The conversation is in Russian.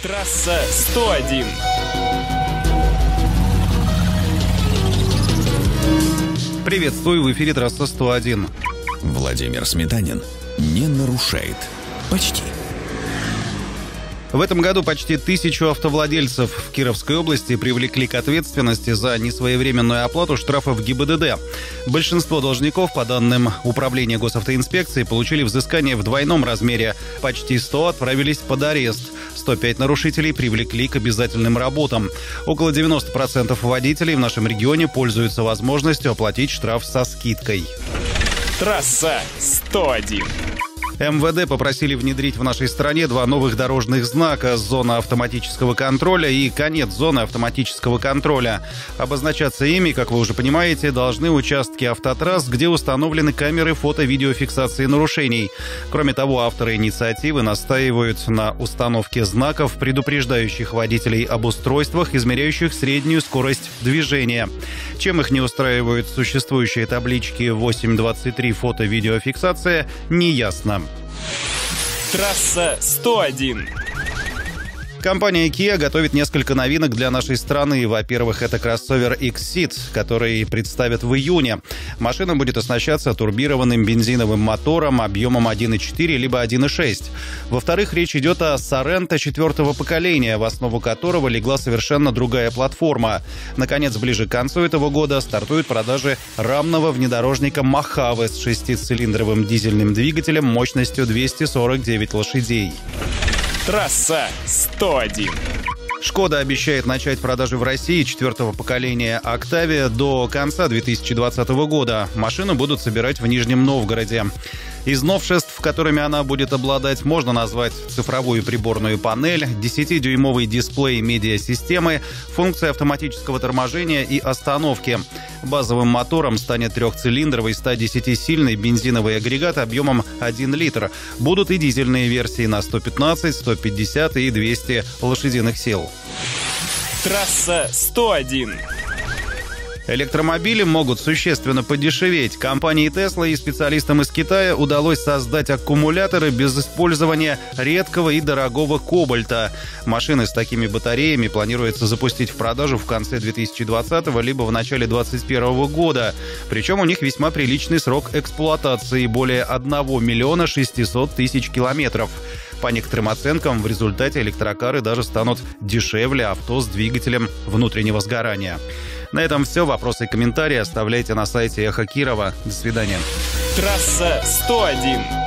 Трасса 101. Приветствую, в эфире Трасса 101. Владимир Сметанин не нарушает. Почти. В этом году почти 1000 автовладельцев в Кировской области привлекли к ответственности за несвоевременную оплату штрафов ГИБДД. Большинство должников, по данным Управления госавтоинспекции, получили взыскание в двойном размере. Почти 100 отправились под арест. 105 нарушителей привлекли к обязательным работам. Около 90% водителей в нашем регионе пользуются возможностью оплатить штраф со скидкой. Трасса 101. МВД попросили внедрить в нашей стране 2 новых дорожных знака: «Зона автоматического контроля» и «Конец зоны автоматического контроля». Обозначаться ими, как вы уже понимаете, должны участки автотрасс, где установлены камеры фото-видеофиксации нарушений. Кроме того, авторы инициативы настаивают на установке знаков, предупреждающих водителей об устройствах, измеряющих среднюю скорость движения. Чем их не устраивают существующие таблички 8.23 фото-видеофиксация, неясно. Трасса 101. Компания Kia готовит несколько новинок для нашей страны. Во-первых, это кроссовер X-Ceed, который представят в июне. Машина будет оснащаться турбированным бензиновым мотором объемом 1.4 либо 1.6. Во-вторых, речь идет о Sorento 4-го поколения, в основу которого легла совершенно другая платформа. Наконец, ближе к концу этого года стартуют продажи рамного внедорожника Mojave с 6-цилиндровым дизельным двигателем мощностью 249 лошадей. Трасса 101. «Шкода» обещает начать продажи в России 4-го поколения «Октавия» до конца 2020 года. Машину будут собирать в Нижнем Новгороде. Из новшеств, которыми она будет обладать, можно назвать цифровую приборную панель, 10-дюймовый дисплей медиасистемы, функции автоматического торможения и остановки. Базовым мотором станет 3-цилиндровый 110-сильный бензиновый агрегат объемом 1 литр. Будут и дизельные версии на 115, 150 и 200 лошадиных сил. Трасса 101. Электромобили могут существенно подешеветь. Компании Tesla и специалистам из Китая удалось создать аккумуляторы без использования редкого и дорогого кобальта. Машины с такими батареями планируется запустить в продажу в конце 2020 либо в начале 2021 года. Причем у них весьма приличный срок эксплуатации – более 1 600 000 километров. По некоторым оценкам, в результате электрокары даже станут дешевле авто с двигателем внутреннего сгорания. На этом все. Вопросы и комментарии оставляйте на сайте Эхо Кирова. До свидания. Трасса 101.